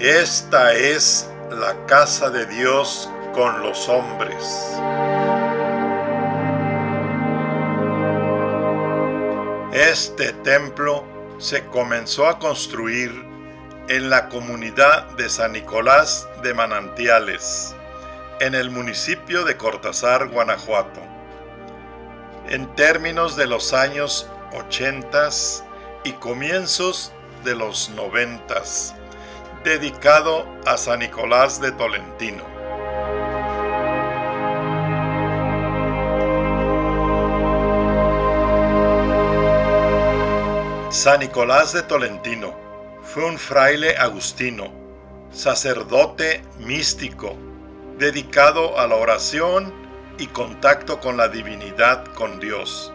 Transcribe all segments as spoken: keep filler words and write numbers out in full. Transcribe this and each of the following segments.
Esta es la casa de Dios con los hombres. Este templo se comenzó a construir en la comunidad de San Nicolás de Manantiales, en el municipio de Cortázar, Guanajuato, en términos de los años ochentas y comienzos de los noventas, dedicado a San Nicolás de Tolentino. San Nicolás de Tolentino fue un fraile agustino, sacerdote místico, dedicado a la oración y contacto con la divinidad, con Dios.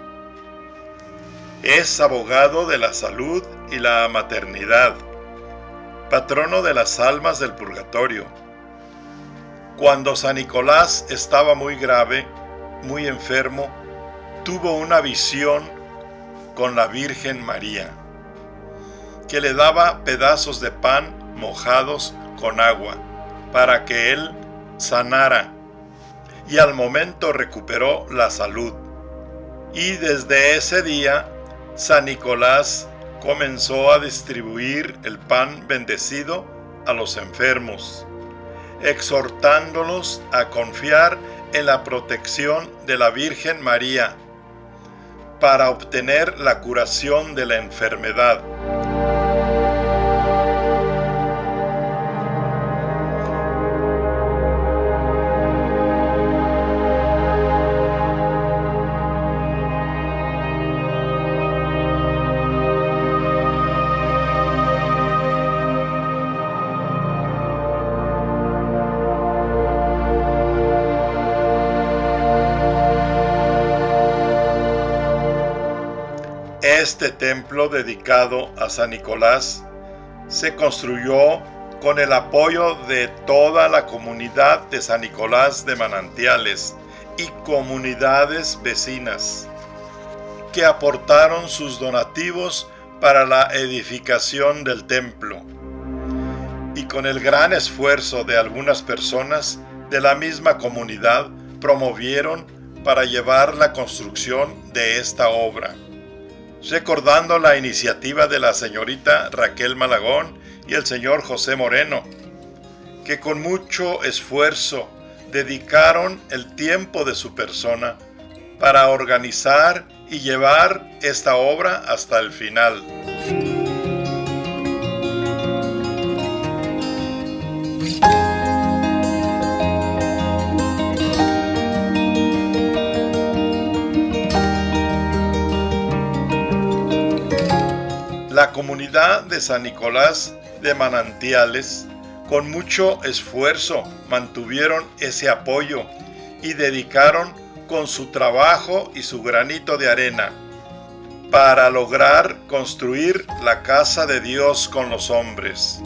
Es abogado de la salud y la maternidad, patrono de las almas del purgatorio. Cuando San Nicolás estaba muy grave, muy enfermo, tuvo una visión con la Virgen María, que le daba pedazos de pan mojados con agua para que él sanara, y al momento recuperó la salud. Y desde ese día, San Nicolás comenzó a distribuir el pan bendecido a los enfermos, exhortándolos a confiar en la protección de la Virgen María para obtener la curación de la enfermedad. Este templo dedicado a San Nicolás se construyó con el apoyo de toda la comunidad de San Nicolás de Manantiales y comunidades vecinas, que aportaron sus donativos para la edificación del templo, y con el gran esfuerzo de algunas personas de la misma comunidad promovieron para llevar la construcción de esta obra, recordando la iniciativa de la señorita Raquel Malagón y el señor José Moreno, que con mucho esfuerzo dedicaron el tiempo de su persona para organizar y llevar esta obra hasta el final. La comunidad de San Nicolás de Manantiales, con mucho esfuerzo, mantuvieron ese apoyo y dedicaron con su trabajo y su granito de arena para lograr construir la casa de Dios con los hombres.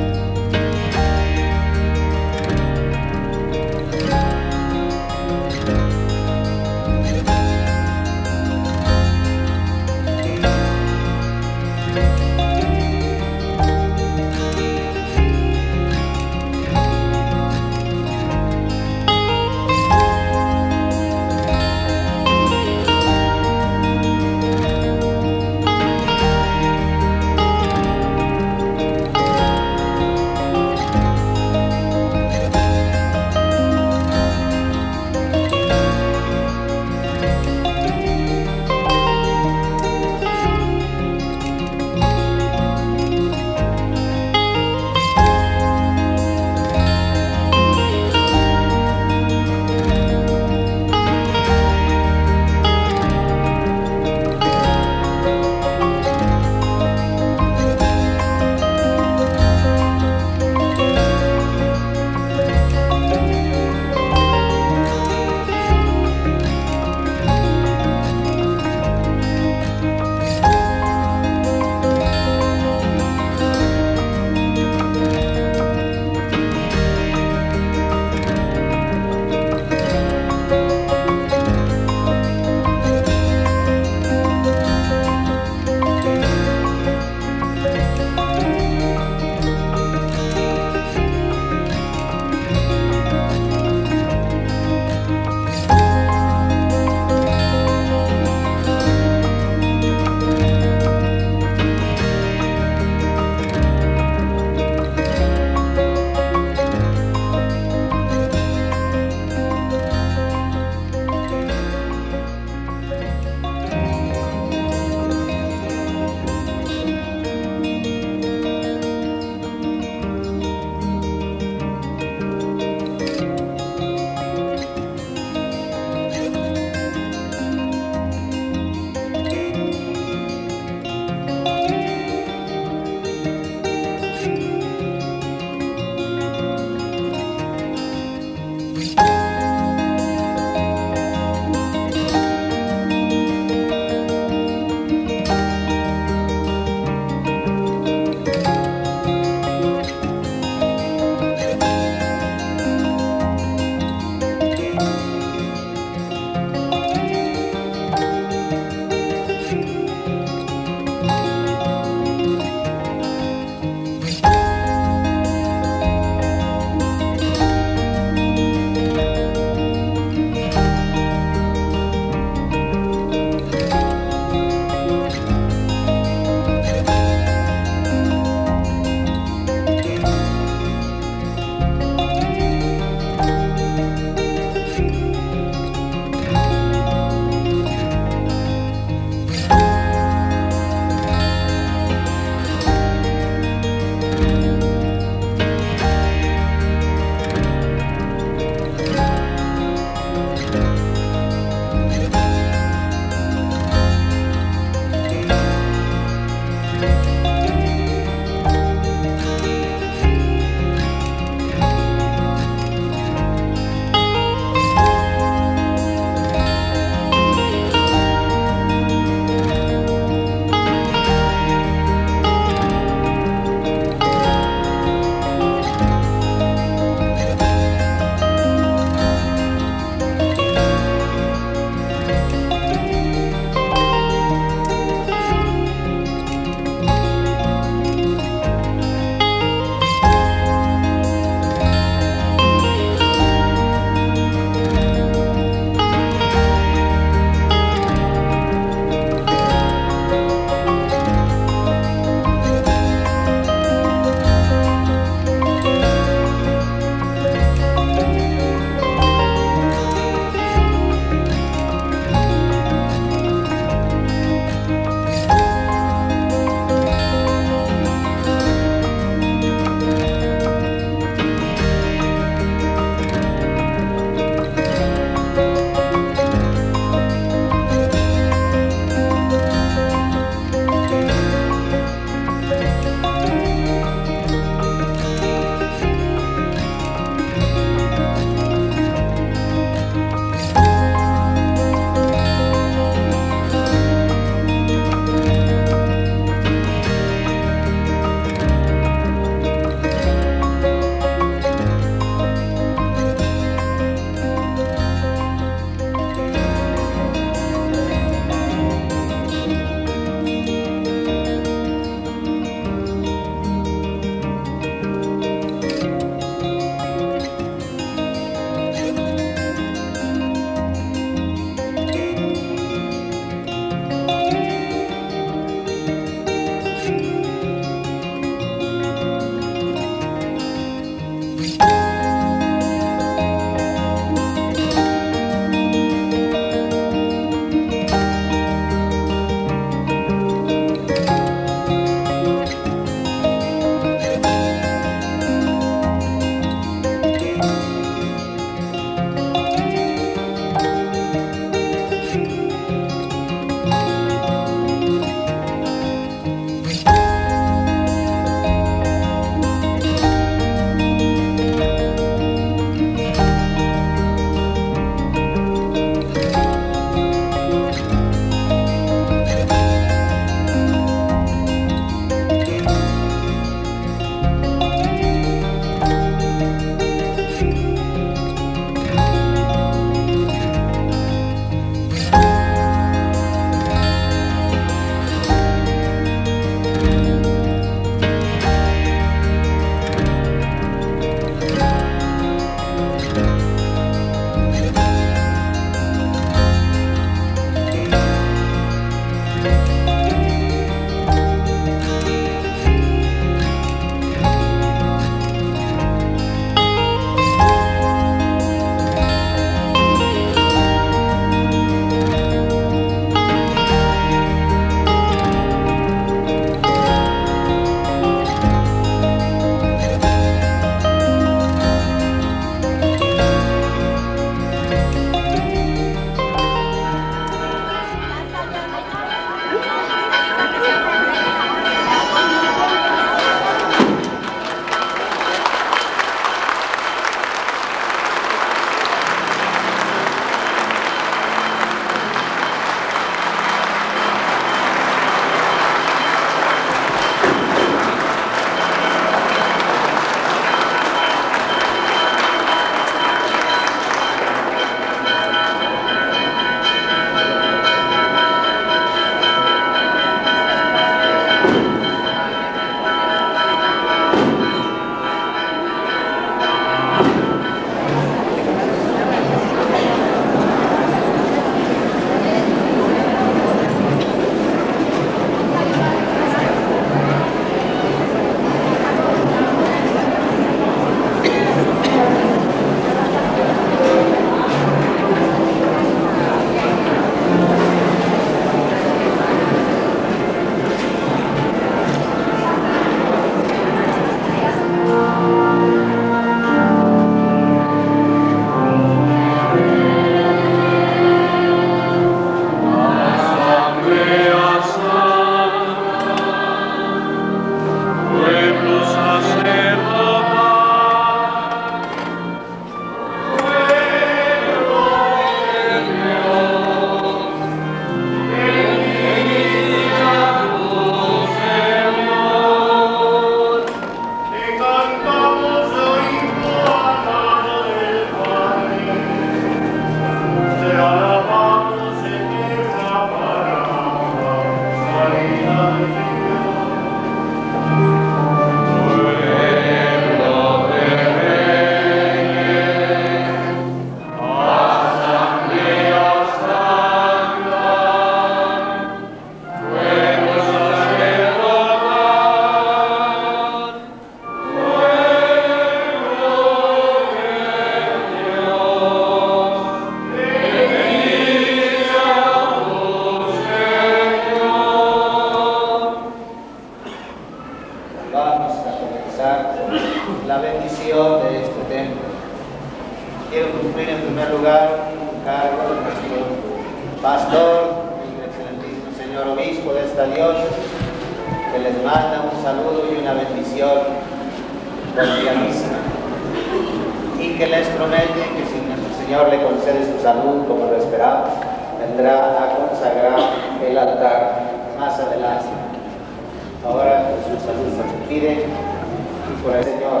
expresar la bendición de este templo. Quiero cumplir en primer lugar un cargo de nuestro pastor, el excelentísimo señor obispo de esta diócesis, que les manda un saludo y una bendición cordialísima, y que les promete que si nuestro Señor le concede su salud, como lo esperamos, vendrá a consagrar el altar más adelante. Ahora por su salud se pide y por el Señor.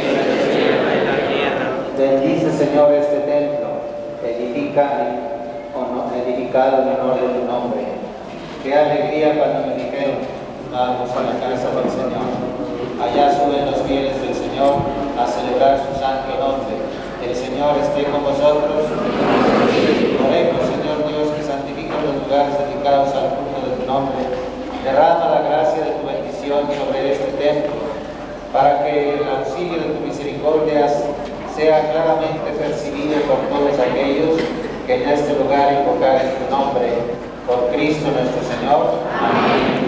Bendice, Señor, este templo, edifica, edificado en honor de tu nombre. Qué alegría cuando me dijeron, vamos a la casa del Señor. Allá suben los fieles del Señor a celebrar su santo nombre. El Señor esté con vosotros. Oremos, Señor Dios, que santifica los lugares dedicados al culto de tu nombre. Derrama la gracia de tu bendición sobre este templo, para que el auxilio de tu misericordia sea claramente percibido por todos aquellos que en este lugar invocaren tu nombre. Por Cristo nuestro Señor. Amén.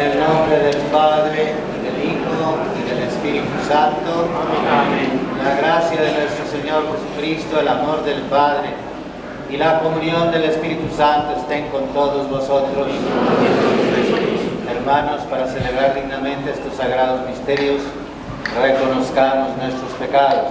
el nombre del Padre, y del Hijo, y del Espíritu Santo. Amén. La gracia de nuestro Señor Jesucristo, el amor del Padre, y la comunión del Espíritu Santo estén con todos vosotros. Hermanos, para celebrar dignamente estos sagrados misterios, reconozcamos nuestros pecados.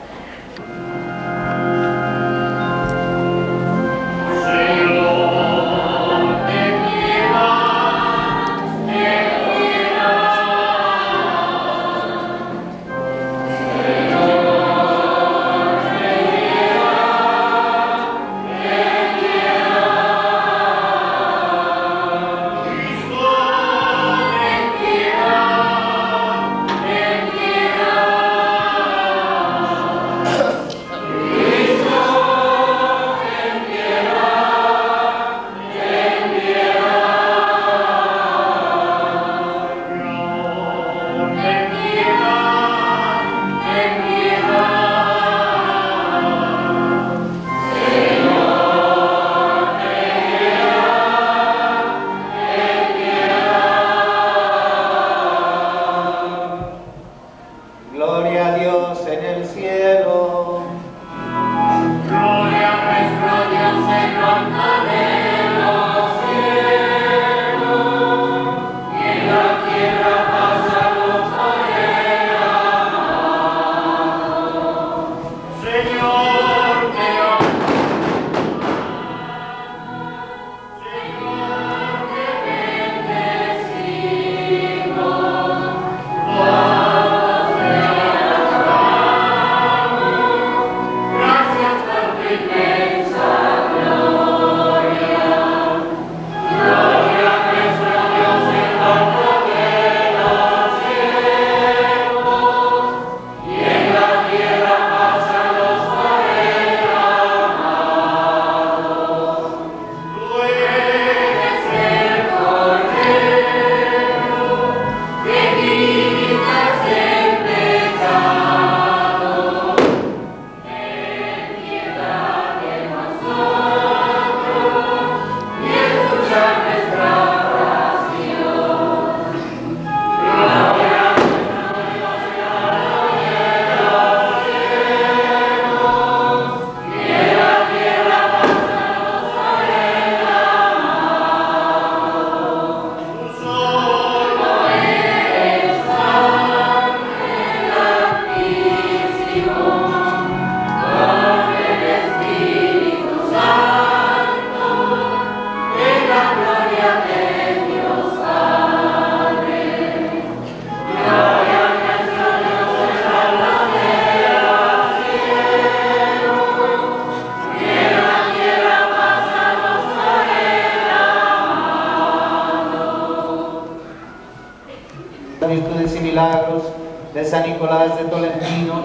Virtudes y milagros de San Nicolás de Tolentino,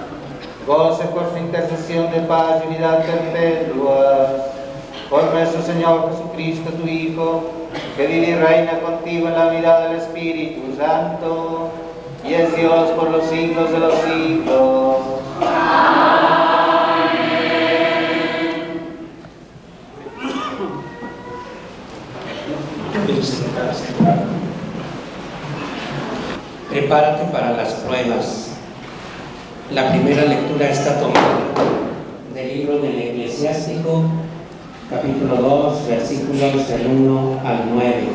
goce por su intercesión de paz y unidad perpetua, por nuestro Señor Jesucristo, tu Hijo, que vive y reina contigo en la unidad del Espíritu Santo, y es Dios por los siglos de los siglos. Prepárate para las pruebas. La primera lectura está tomada del libro del Eclesiástico, capítulo dos, versículos del uno al nueve.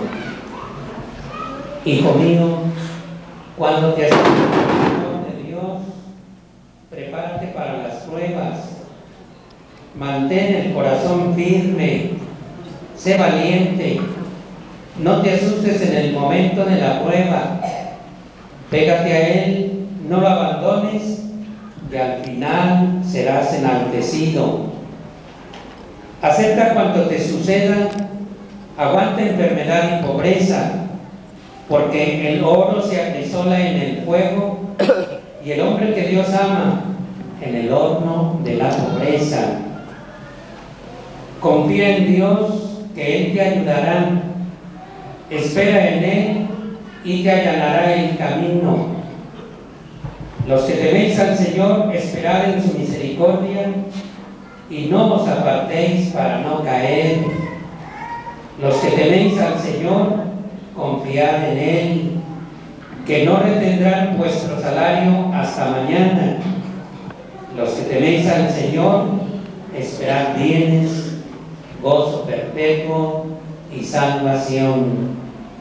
Hijo mío, cuando te acerques de Dios, prepárate para las pruebas. Mantén el corazón firme, sé valiente, no te asustes en el momento de la prueba. Pégate a Él, no lo abandones, y al final serás enaltecido. Acepta cuanto te suceda, aguanta enfermedad y pobreza, porque el oro se acrisola en el fuego, y el hombre que Dios ama en el horno de la pobreza. Confía en Dios, que Él te ayudará. Espera en Él y te allanará el camino. Los que teméis al Señor, esperad en su misericordia, y no os apartéis para no caer. Los que teméis al Señor, confiad en Él, que no retendrán vuestro salario hasta mañana. Los que teméis al Señor, esperad bienes, gozo perpetuo y salvación.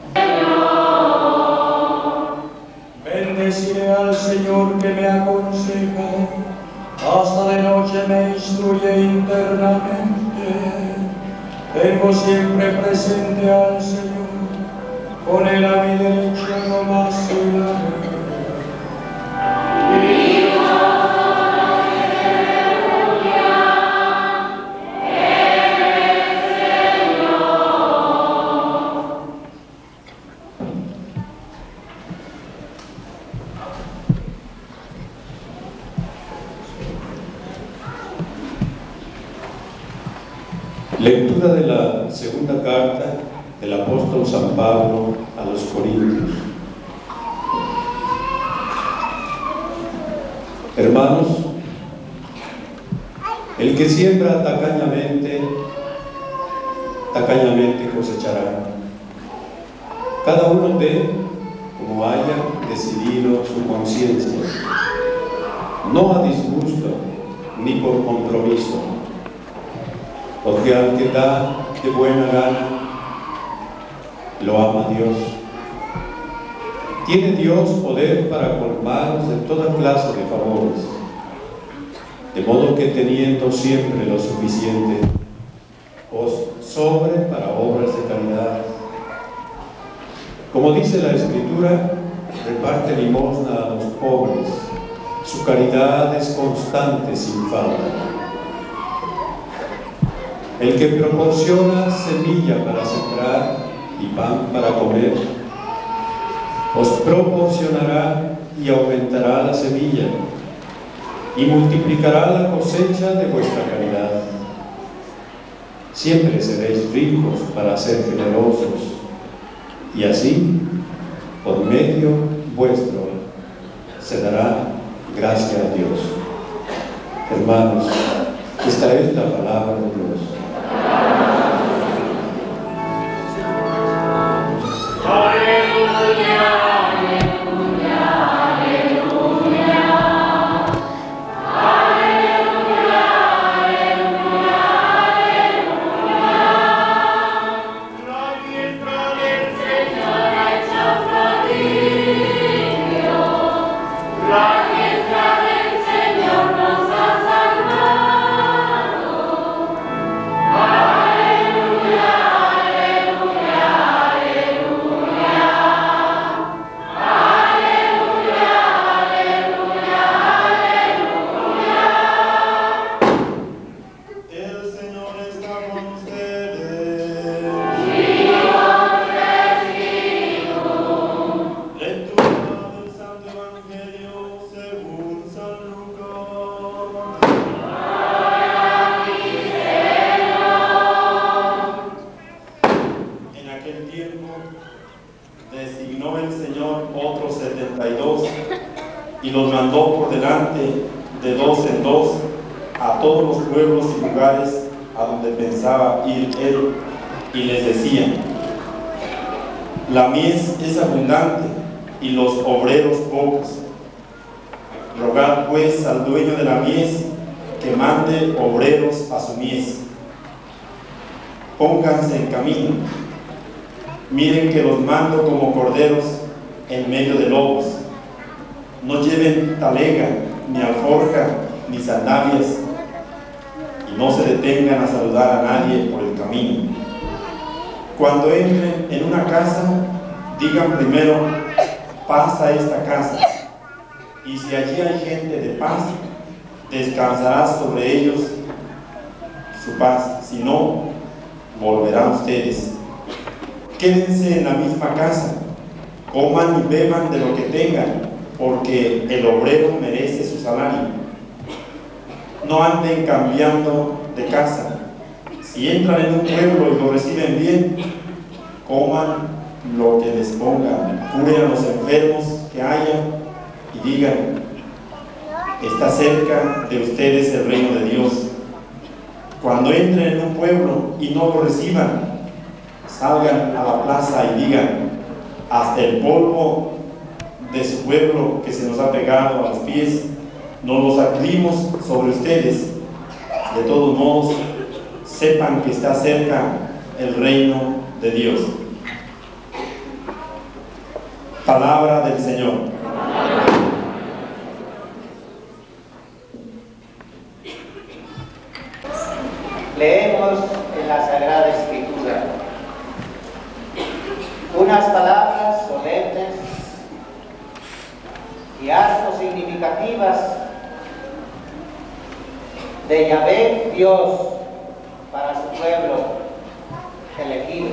Bendeciré al Señor que me aconseja, hasta de noche me instruye internamente. Tengo siempre presente al Señor, con él a mi derecha no vacilaré. Lectura de la segunda carta del apóstol San Pablo a los Corintios. Hermanos, el que siembra tacañamente, tacañamente cosechará. Cada uno dé como haya decidido su conciencia, no a disgusto ni por compromiso, porque al que da de buena gana, lo ama Dios. Tiene Dios poder para colmaros de toda clase de favores, de modo que teniendo siempre lo suficiente, os sobre para obras de caridad. Como dice la Escritura, reparte limosna a los pobres, su caridad es constante sin falta. El que proporciona semilla para sembrar y pan para comer, os proporcionará y aumentará la semilla y multiplicará la cosecha de vuestra caridad. Siempre seréis ricos para ser generosos, y así, por medio vuestro, se dará gracia a Dios. Hermanos, esta es la palabra de Dios. Y los mandó por delante de dos en dos a todos los pueblos y lugares a donde pensaba ir él, y les decía: la mies es abundante y los obreros pocos. Rogad pues al dueño de la mies que mande obreros a su mies. Pónganse en camino. Miren que los mando como corderos en medio de lobos. No lleven talega, ni alforja, ni sandalias, y no se detengan a saludar a nadie por el camino. Cuando entren en una casa, digan primero: paz a esta casa, y si allí hay gente de paz, descansará sobre ellos su paz, si no, volverán ustedes. Quédense en la misma casa, coman y beban de lo que tengan, porque el obrero merece su salario. No anden cambiando de casa. Si entran en un pueblo y lo reciben bien, coman lo que les pongan, curen a los enfermos que haya y digan: está cerca de ustedes el reino de Dios. Cuando entren en un pueblo y no lo reciban, salgan a la plaza y digan: hasta el polvo de su pueblo que se nos ha pegado a los pies, nos lo sacudimos sobre ustedes. De todos modos, sepan que está cerca el reino de Dios. Palabra del Señor. Leemos en la Sagrada Escritura unas palabras solemnes y harto significativas de Yahvé Dios para su pueblo elegido,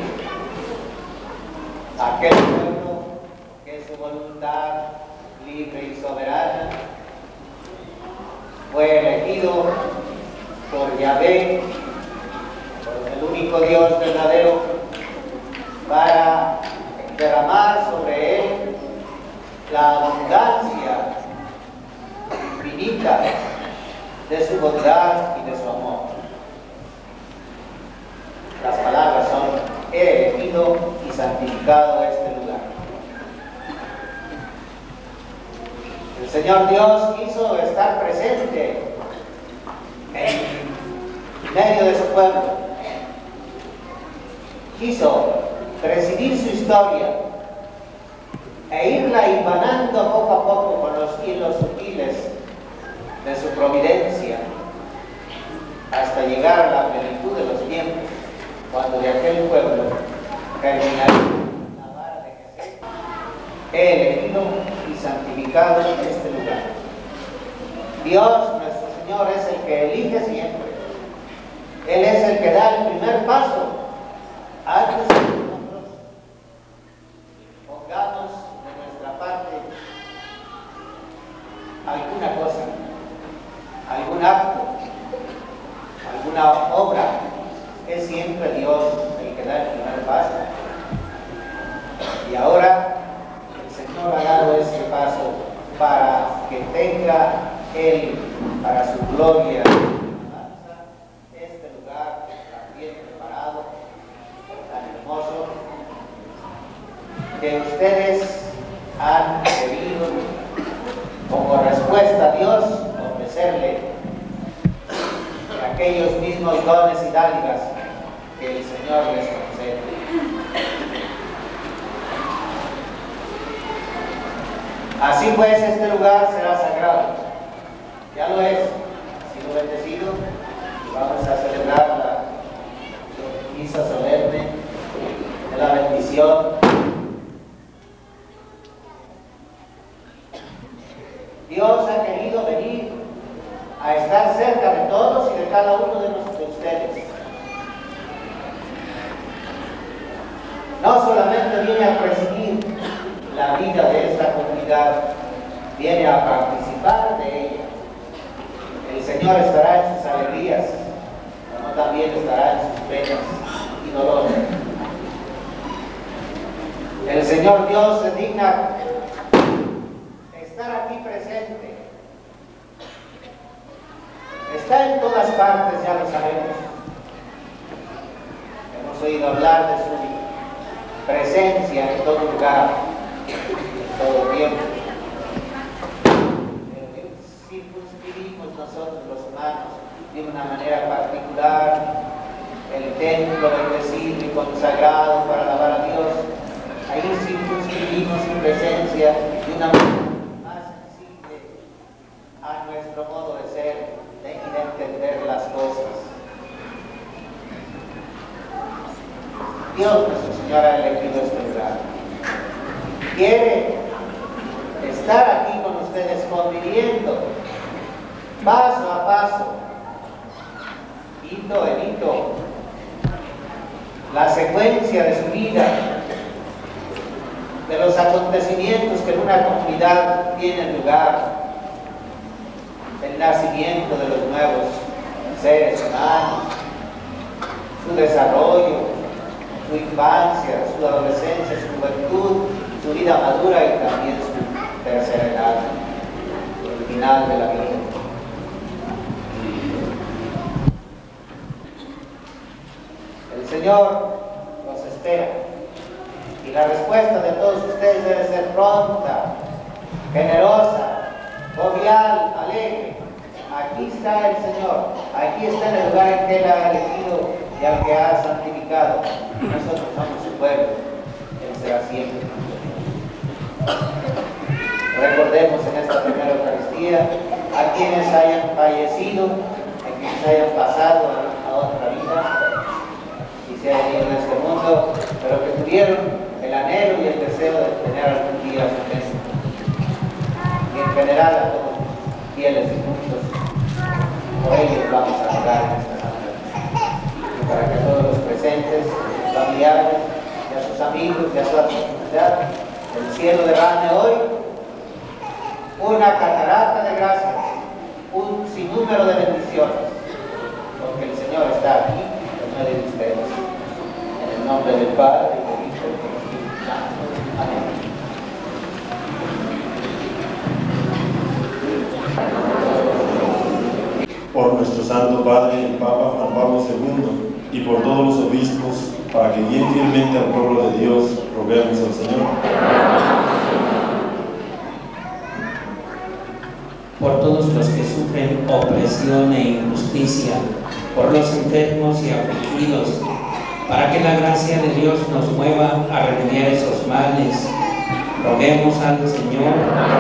aquel pueblo que su voluntad libre y soberana fue elegido por Yahvé, por el único Dios verdadero, para derramar sobre él la abundancia infinita de su bondad y de su amor. Las palabras son: he elegido y santificado este lugar. El Señor Dios quiso estar presente en medio de su pueblo. Quiso presidir su historia e irla hilvanando poco a poco con los hilos sutiles de su providencia hasta llegar a la plenitud de los tiempos, cuando de aquel pueblo terminaría la vara de Jesús. He elegido y santificado este lugar. Dios, nuestro Señor, es el que elige siempre. Él es el que da el primer paso antes de que nosotros pongamos de nuestra parte alguna cosa, algún acto, alguna obra. Es siempre Dios el que da el primer paso. Y ahora el Señor ha dado ese paso para que tenga Él, para su gloria, este lugar tan bien preparado, tan hermoso, que ustedes han querido, como respuesta a Dios, ofrecerle aquellos mismos dones y dádivas que el Señor les concede. Así pues, este lugar será sagrado. Ya lo es, ha sido bendecido, y vamos a celebrar la misa solemne de la bendición. Dios ha querido venir a estar cerca de todos y de cada uno de nosotros, de ustedes. No solamente viene a presidir la vida de esta comunidad, viene a participar de ella. El Señor estará en sus alegrías, como también estará en sus penas y dolores. El Señor Dios se digna estar aquí presente. Está en todas partes, ya lo sabemos. Hemos oído hablar de su presencia en todo lugar, en todo tiempo. Pero circunscribimos nosotros los humanos de una manera particular el templo bendecido y consagrado para alabar a Dios. Ahí circunscribimos su presencia de una manera más sensible a nuestro modo de ser y de entender las cosas. Dios, nuestro Señor, ha elegido este lugar. Quiere estar aquí con ustedes, conviviendo paso a paso, hito en hito, la secuencia de su vida, de los acontecimientos que en una comunidad tienen lugar, el nacimiento de los nuevos seres humanos, su desarrollo, su infancia, su adolescencia, su juventud, su vida madura y también su tercera edad, el final de la vida. El Señor los espera Y la respuesta de todos ustedes debe ser pronta, generosa, jovial, alegre. Aquí está el Señor, aquí está en el lugar en que Él ha elegido y al que ha santificado. Nosotros somos su pueblo, Él será siempre. Recordemos en esta primera Eucaristía a quienes hayan fallecido, a quienes hayan pasado a otra vida y se hayan ido de este mundo, pero que tuvieron el anhelo y el deseo de tener algún día su templo. Y en general a todos los fieles y justos, por ellos vamos a orar en esta santa misa. Y para que todos los presentes, sus familiares, y a sus amigos, y a su comunidad, el cielo derrame hoy una catarata de gracias, un sinnúmero de bendiciones, porque el Señor está aquí en medio de ustedes. En el nombre del Padre, y del Hijo, y del Espíritu Santo. Amén. Por nuestro Santo Padre, el Papa Juan Pablo segundo, y por todos los obispos, para que guíen fielmente al pueblo de Dios, roguemos al Señor. Por todos los que sufren opresión e injusticia, por los enfermos y afligidos, para que la gracia de Dios nos mueva a remediar esos males, roguemos al Señor.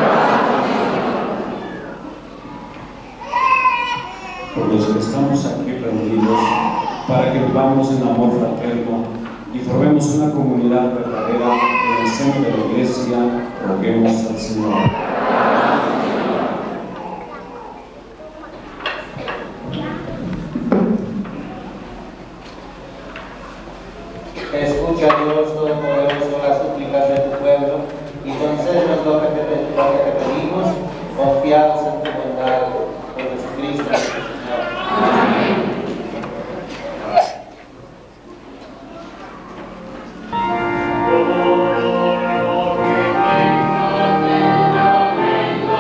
Por los que estamos aquí reunidos, para que vivamos en amor fraterno y formemos una comunidad verdadera en el seno de la Iglesia, roguemos al Señor. Escucha, Dios Todopoderoso, las súplicas de tu pueblo y concédenos lo que te, lo que te pedimos, confiados en tu bondad, por Jesucristo nuestro Señor. Amén. Oh,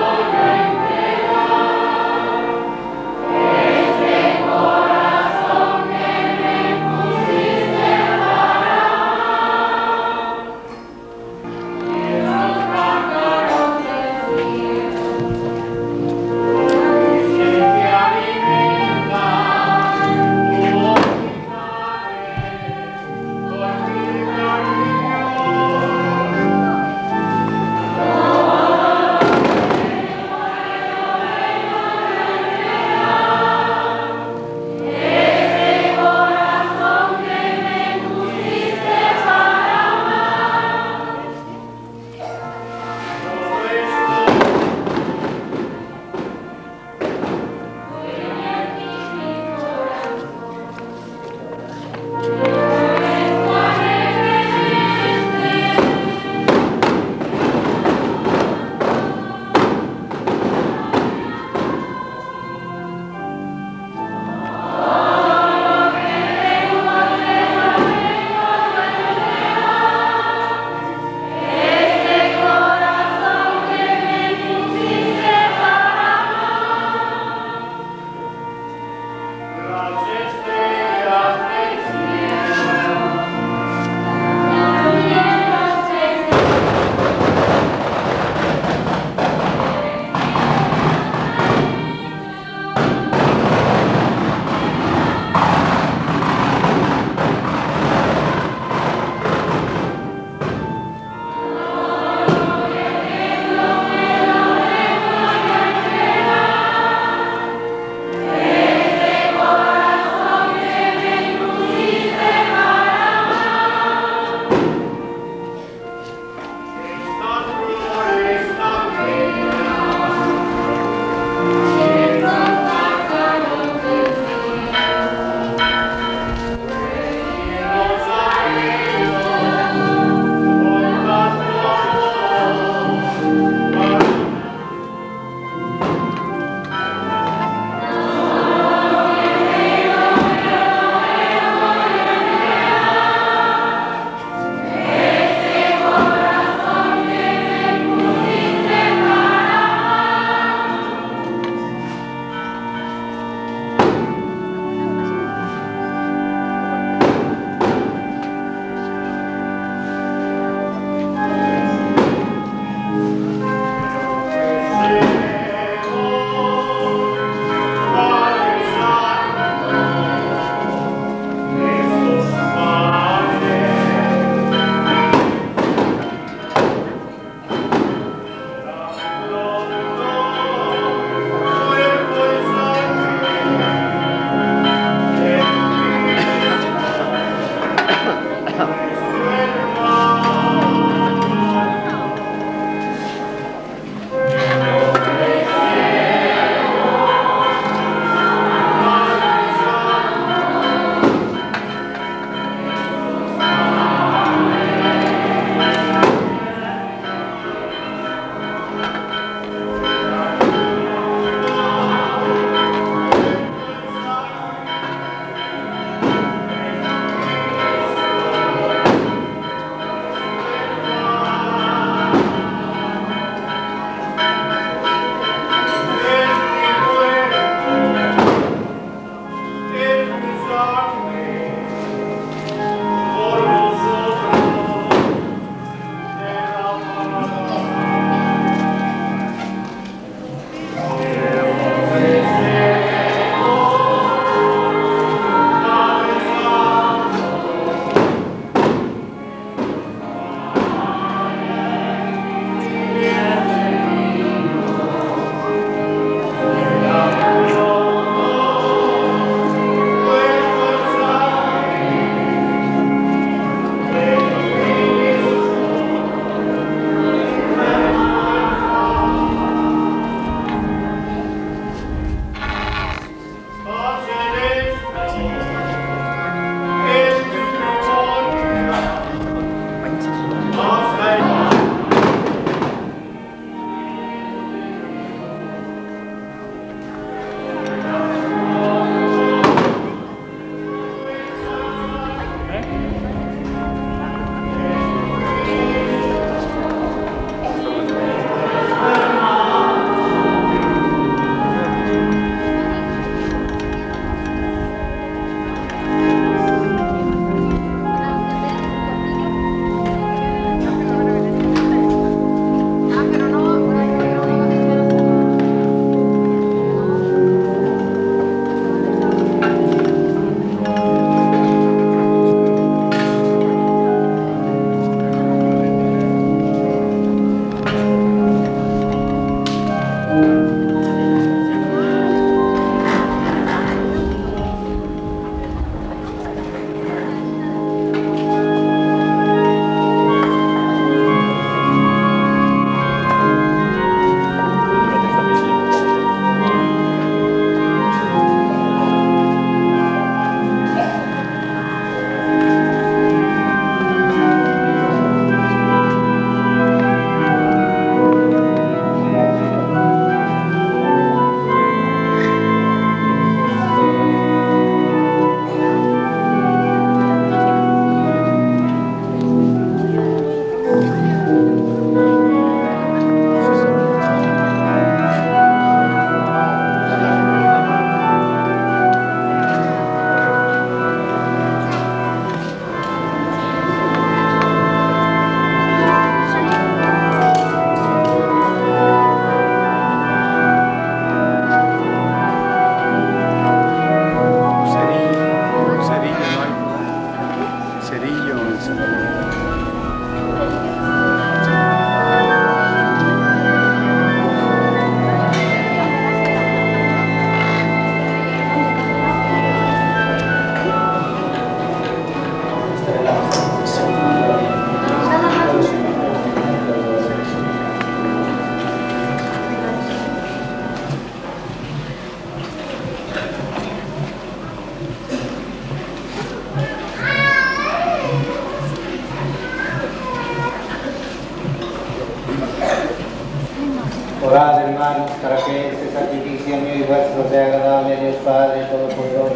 Orad, hermanos, para que este sacrificio mío y vuestro sea agradable a Dios Padre Todopoderoso.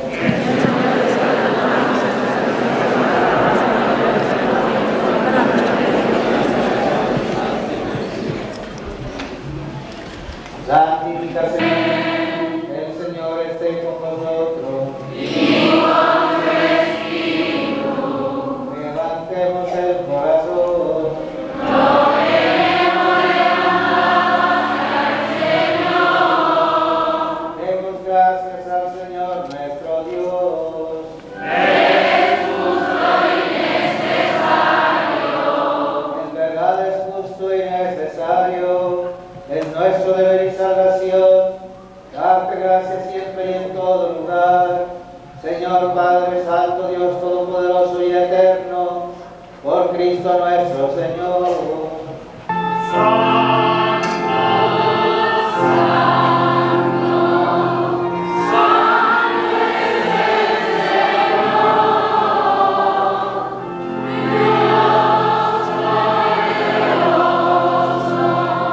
Santificación, el Señor esté con vosotros. Y con tu espíritu. Levantemos el corazón. No queremos levantar al Señor. Demos gracias al Señor nuestro Dios. Es justo y necesario. En verdad es justo y necesario. Es nuestro deber y salvación, darte gracias siempre y en todo lugar, Señor Padre Santo, Dios Todopoderoso y Eterno, por Cristo nuestro Señor. Santo, Santo, Santo es el Señor, Dios poderoso.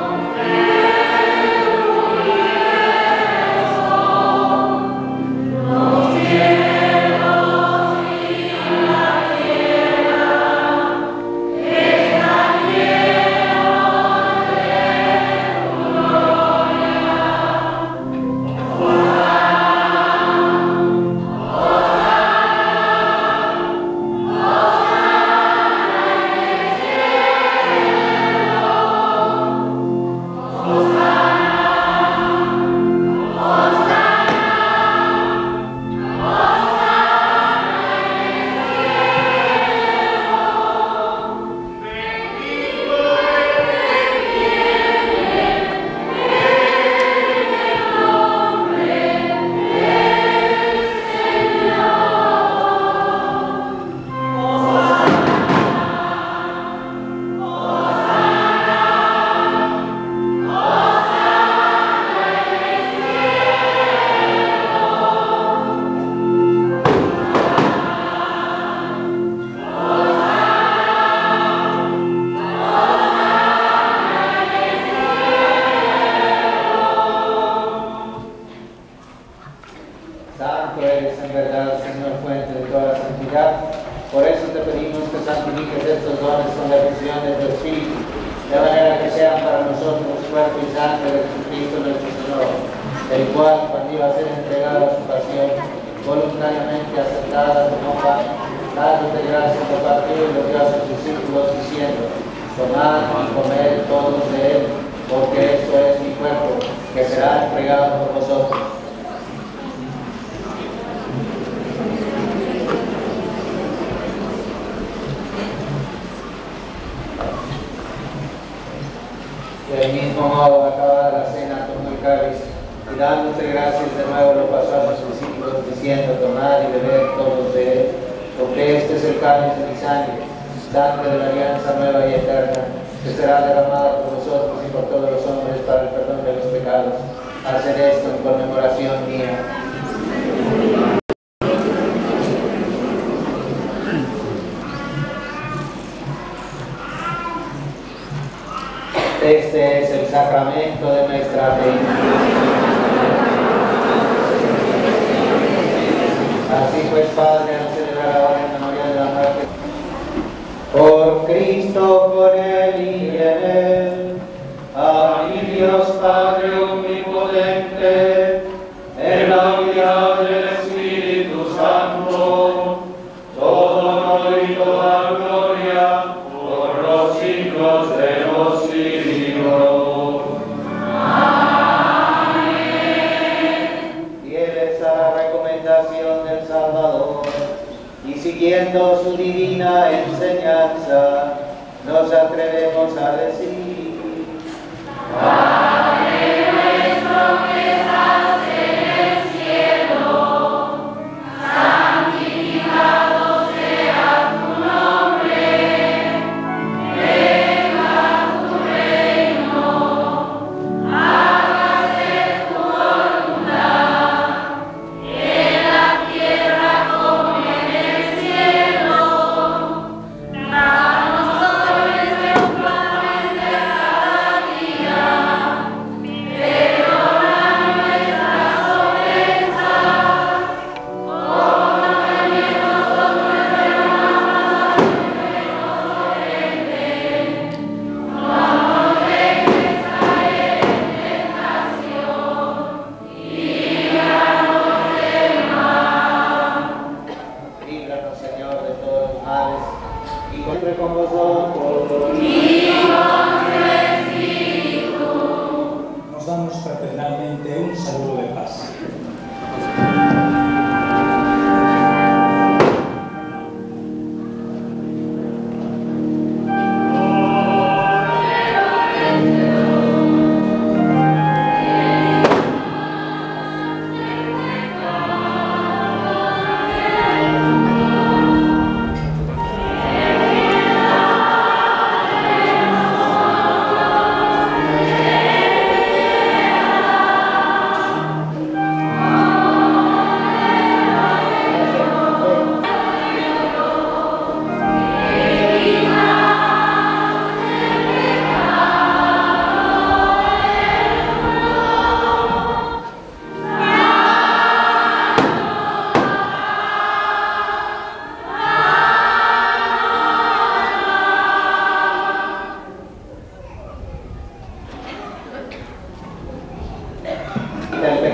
Santo eres en verdad, Señor, fuente de toda santidad. Por eso te pedimos que santifiques estos dones con la efusión de tu Espíritu, de manera que sean para nosotros cuerpo y sangre de Jesucristo nuestro Señor, el cual, cuando iba a ser entregado a su pasión, voluntariamente aceptada como pan, dándote gracias a partir de los dio a sus discípulos, diciendo: tomad y comed todos de él, porque esto es mi cuerpo, que será entregado por vosotros. Del mismo modo, acabada la cena, tomó el cáliz y dándote gracias de nuevo lo pasó a sus discípulos, diciendo: tomad y bebed todos de él, porque este es el cáliz de mi sangre, sangre de la alianza nueva y eterna, que será derramada por vosotros y por todos los hombres para el perdón de los pecados. Haced esto en conmemoración mía. Este es el sacramento de nuestra fe. Así pues, Padre, al celebrar ahora en memoria de la muerte, por Cristo, por Él y en Él, a mi Dios Padre omnipotente, en la unidad del Espíritu Santo, todo honor y toda gloria por los siglos de los siglos. Amén. Fieles a la recomendación del Salvador y siguiendo su divina enseñanza, nos atrevemos a decir: Padre nuestro que estás en el cielo, santificado sea tu nombre. Venga tu reino, hágase tu voluntad, en la tierra como en el cielo. Danos hoy nuestro pan de cada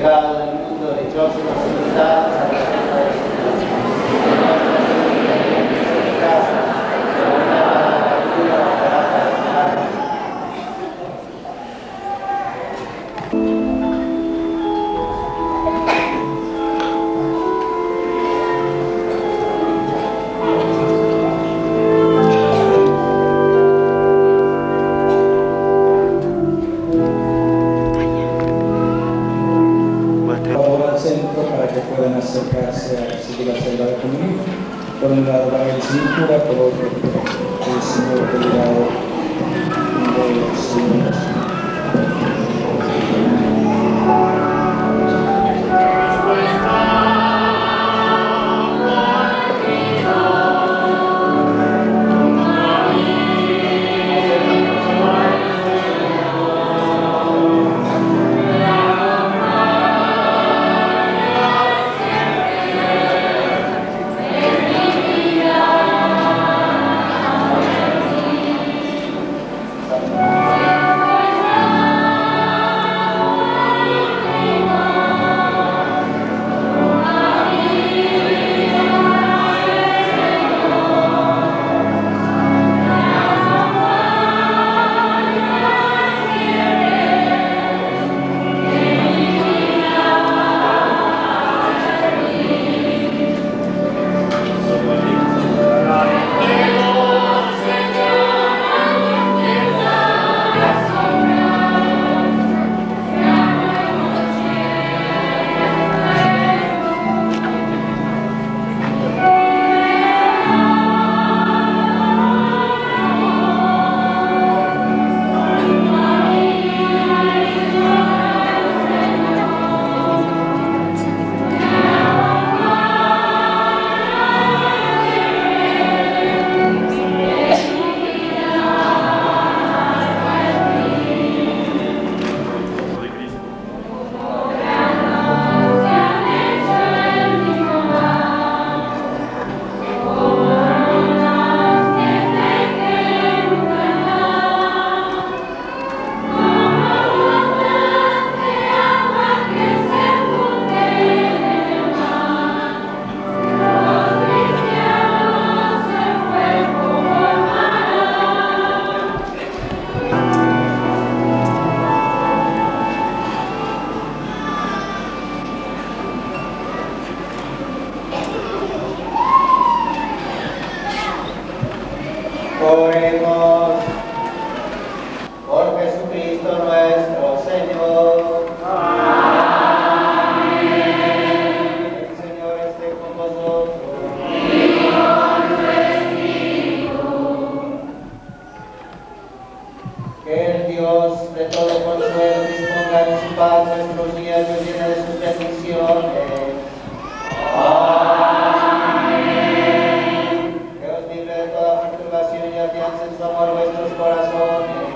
pecado del mundo, dichosos los invitados a la fiesta de Dios. En casa, la ayuda barata de Sara. Acercarse a recibir la Sagrada Comunión, por un lado la Escritura, por otro el Señor delegado de los señores. Oremos por Jesucristo nuestro Señor. Amén. El Señor esté con vosotros. Y con tu espíritu. Que el Dios de todo consuelo disponga en su paz nuestros días y llene de sus bendiciones. En su amor vuestros corazones.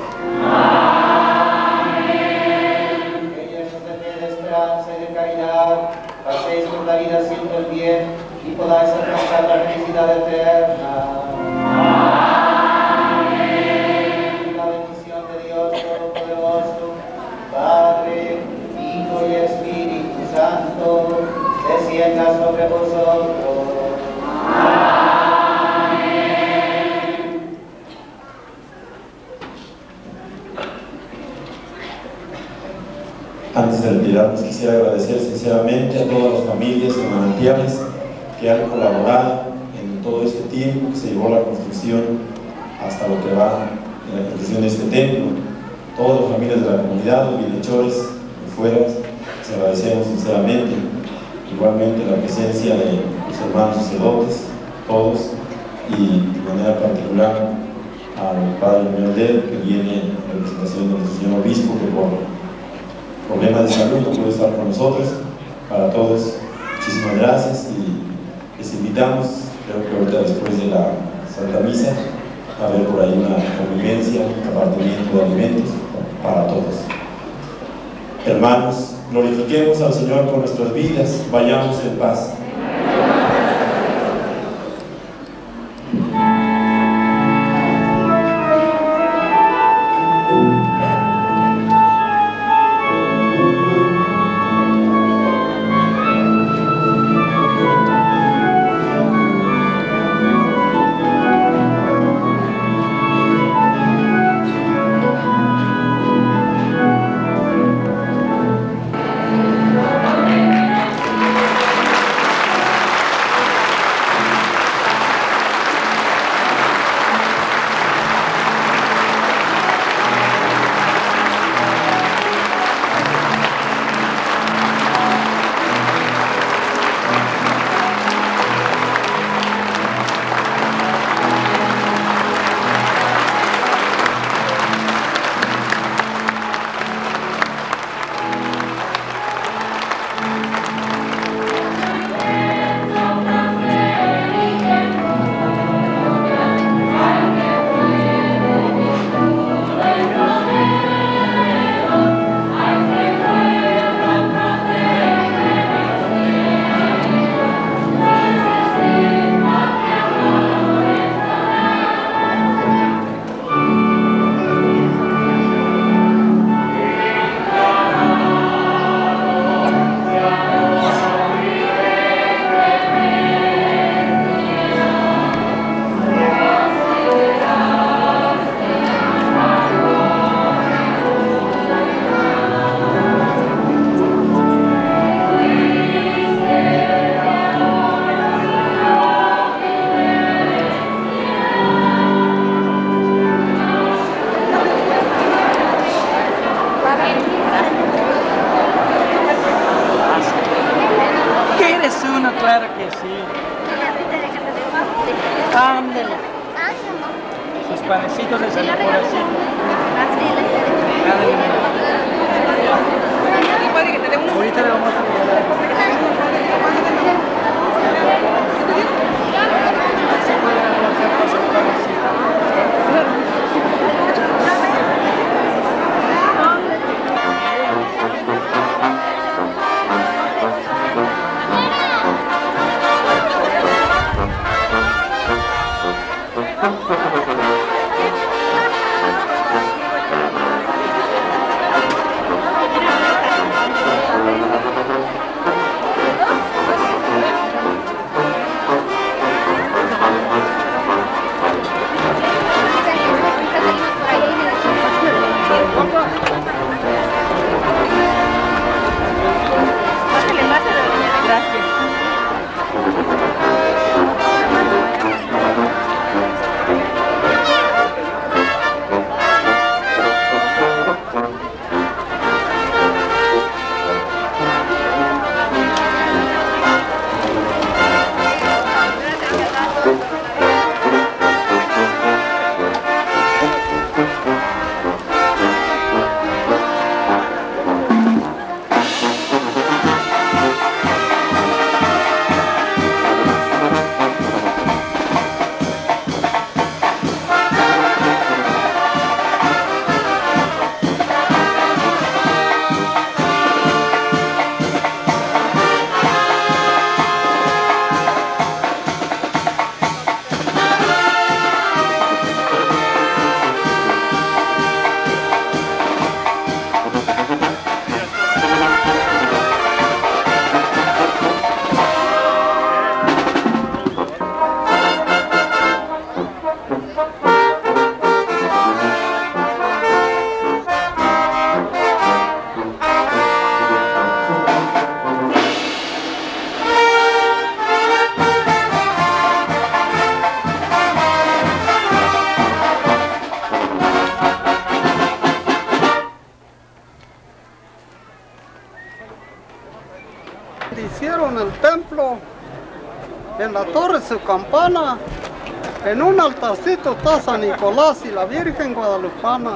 Amén. Que llenos de fe, de esperanza y de caridad, paséis por la vida haciendo el bien y podáis alcanzar la felicidad eterna. Amén. Y la bendición de Dios Todopoderoso, Padre, Hijo y Espíritu Santo, descienda sobre vosotros. Amén. Antes de retirarnos, quisiera agradecer sinceramente a todas las familias de Manantiales que han colaborado en todo este tiempo que se llevó la construcción hasta lo que va en la construcción de este templo. Todas las familias de la comunidad, los bienhechores de fuera, les agradecemos sinceramente. Igualmente la presencia de los hermanos sacerdotes, todos, y de manera particular al padre Melder, que viene en representación de nuestro señor obispo, que por problemas de salud no puede estar con nosotros. Para todos, muchísimas gracias y les invitamos, creo que ahorita después de la Santa Misa, a ver por ahí una convivencia, un compartimiento de alimentos para todos. Hermanos, glorifiquemos al Señor con nuestras vidas, vayamos en paz. sí. Ándale. Sus panecitos de San Nicolás. Ahorita le vamos a regalar. Hicieron el templo, en la torre su campana, en un altarcito está San Nicolás y la Virgen Guadalupana.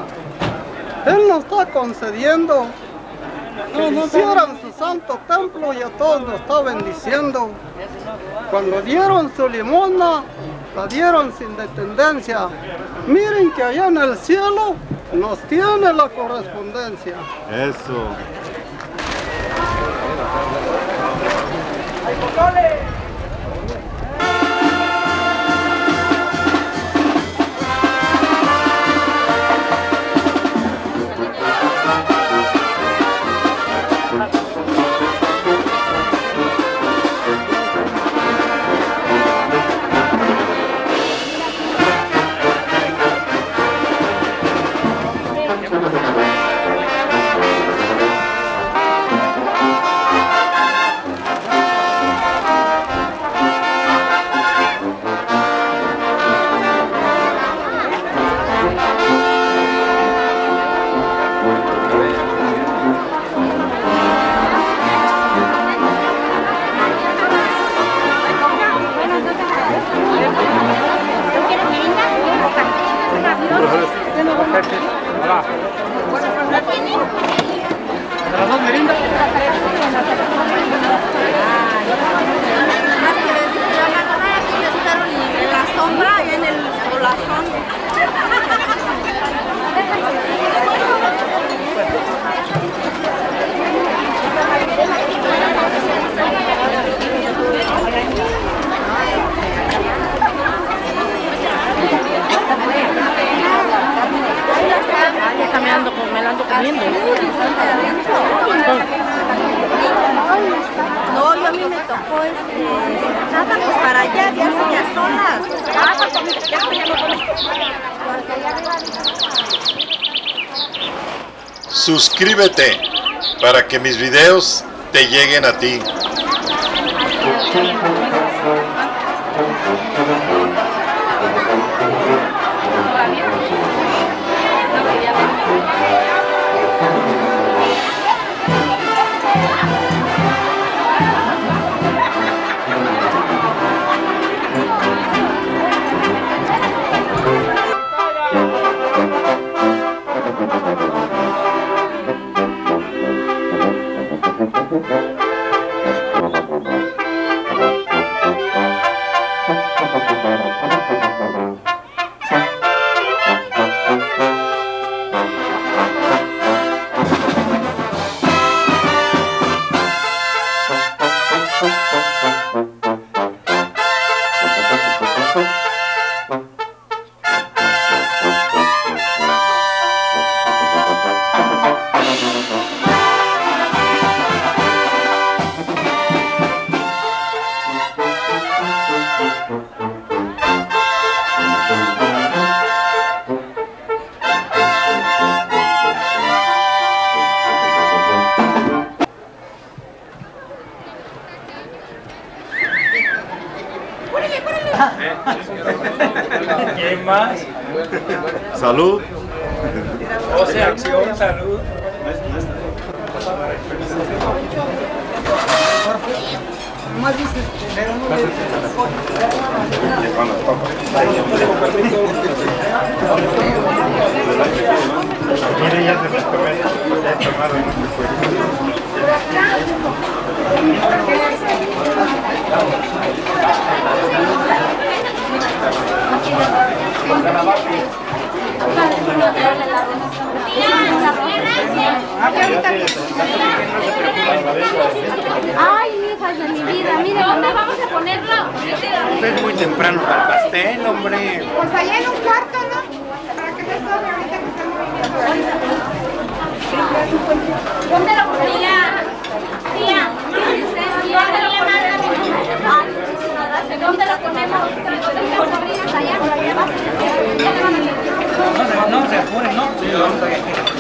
Él nos está concediendo que hicieran su santo templo y a todos nos está bendiciendo. Cuando dieron su limosna, la dieron sin dependencia. Miren que allá en el cielo nos tiene la correspondencia. Eso. No, yo a mí me tocó este, nada, pues para allá, ya sillas solas. Ah, pues ya estoy ya no. Suscríbete para que mis videos te lleguen a ti. ¿Quién más? Salud. O sea, acción, salud. Mire, ya se les come, ya he tomado mucho Ay, hijas de mi vida, mire, ¿dónde vamos a ponerlo? Es muy temprano para el pastel, hombre. Pues allá en un cuarto, ¿no? Para que no sobre ahorita que estamos viviendo. ¿Dónde lo pondría? Tía, ¿dónde lo ponemos? ¿Dónde lo ponemos? Las sobrinas allá, por allá abajo. No, no se apuren, ¿no? Sí, vamos a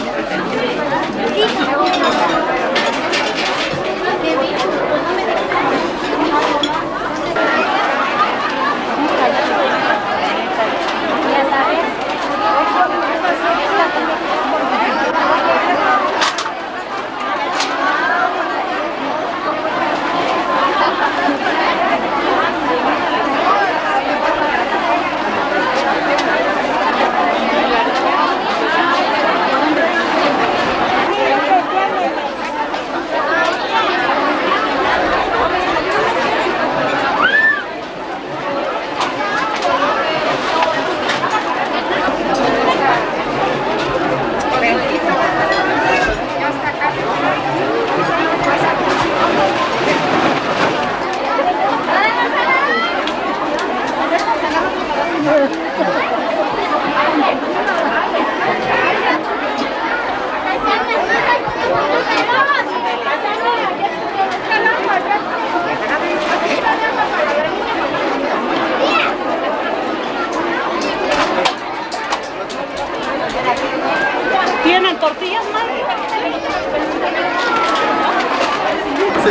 ¿Tienen tortillas, madre? Se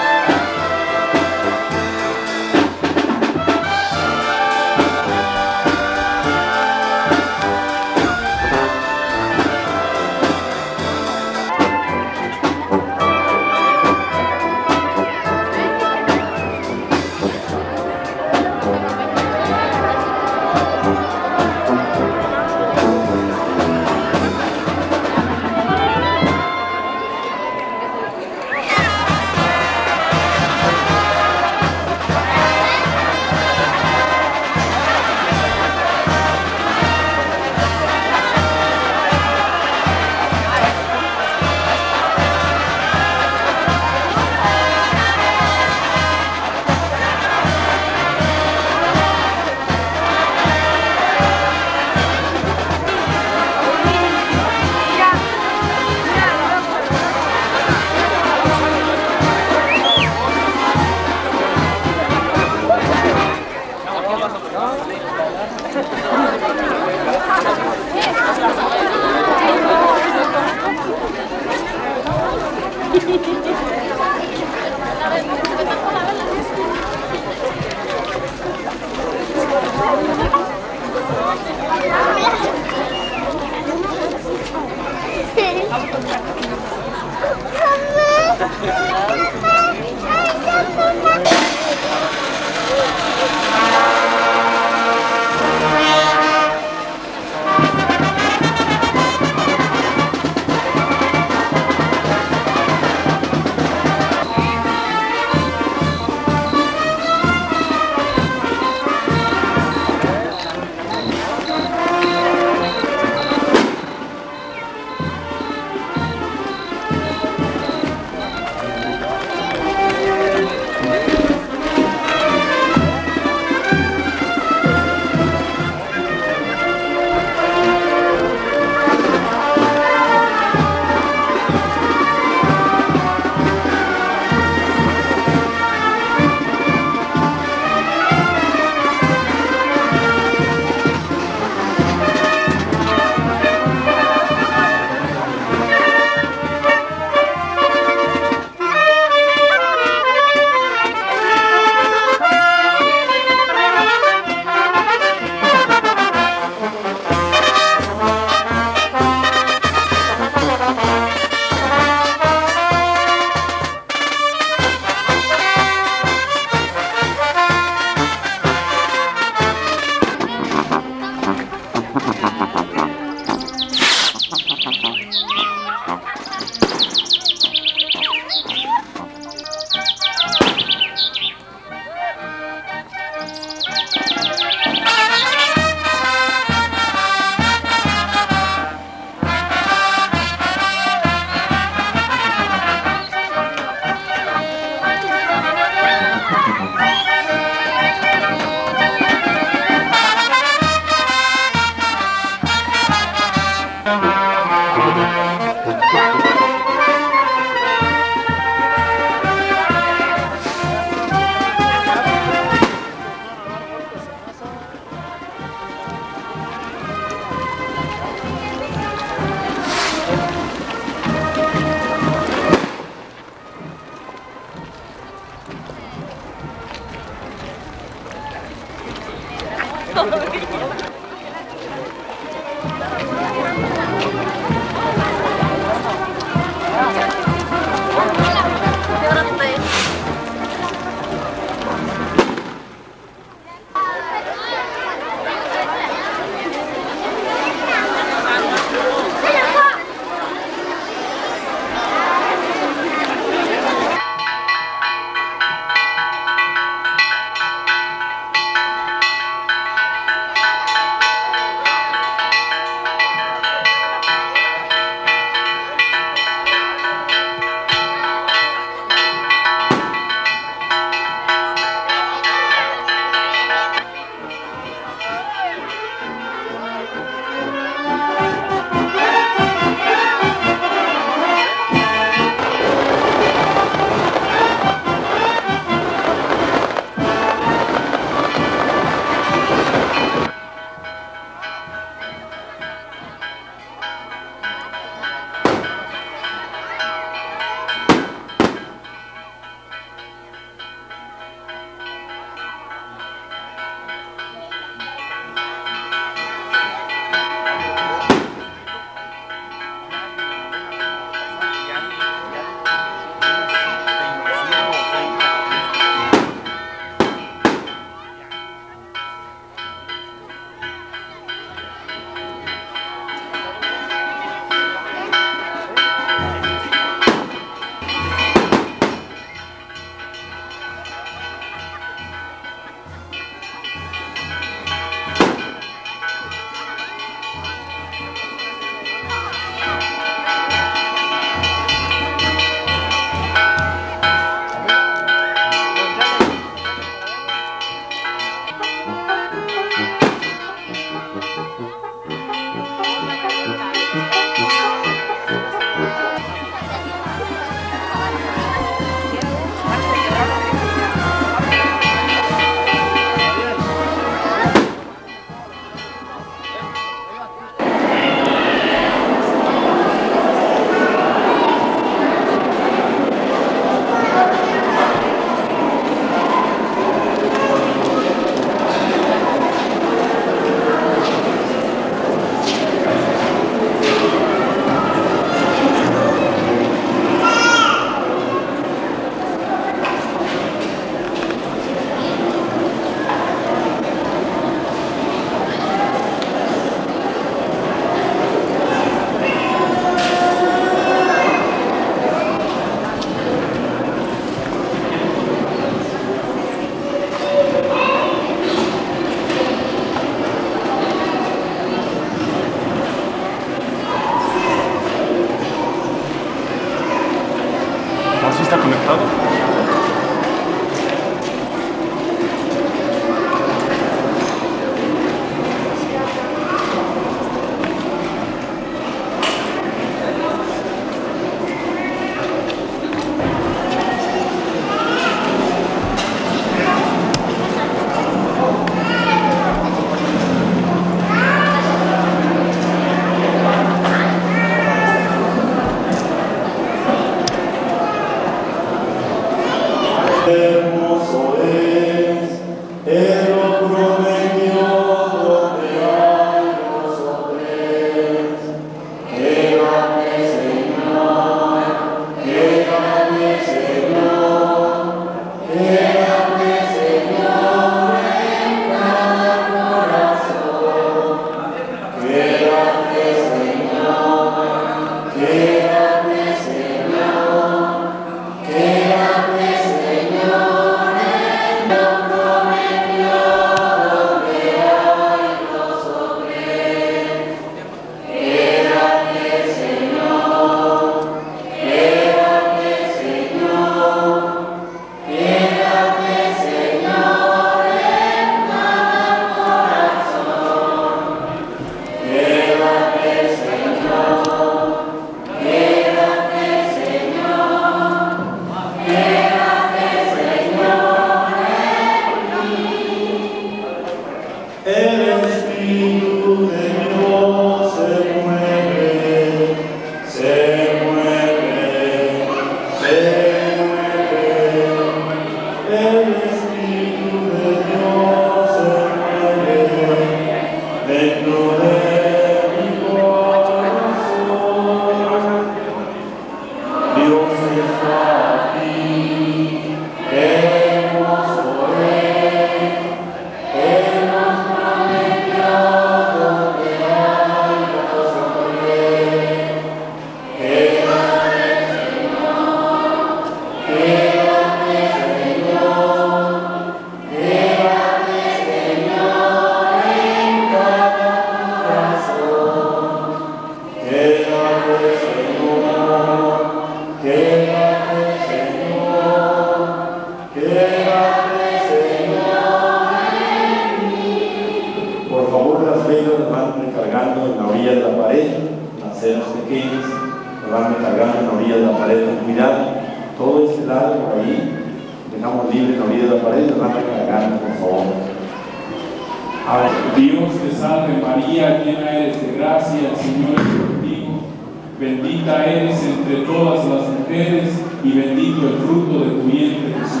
lo van cargando en la orilla de la pared. Cuidado, todo este lado por ahí, dejamos libre en la orilla de la pared, lo van cargando, por favor. Ahora, Dios te salve María, llena eres de gracia, el Señor es contigo. Bendita eres entre todas las mujeres y bendito el fruto de tu vientre, Jesús.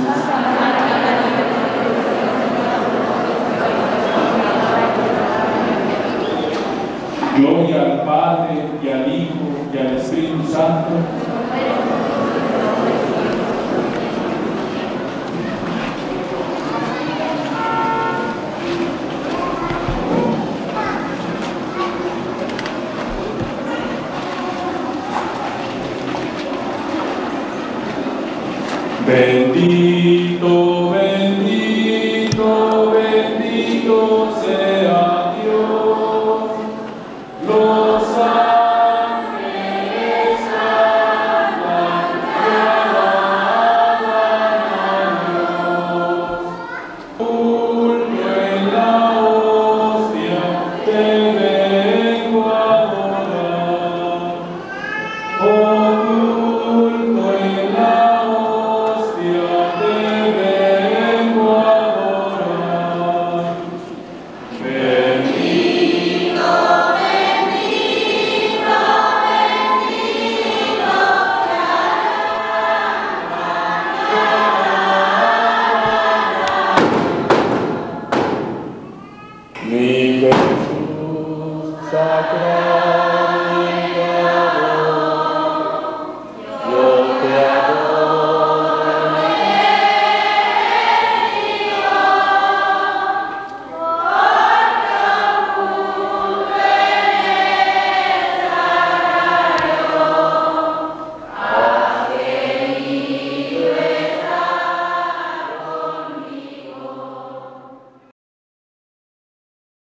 Gloria al Padre, y al Hijo, y al Espíritu Santo. Bendito, bendito, bendito sea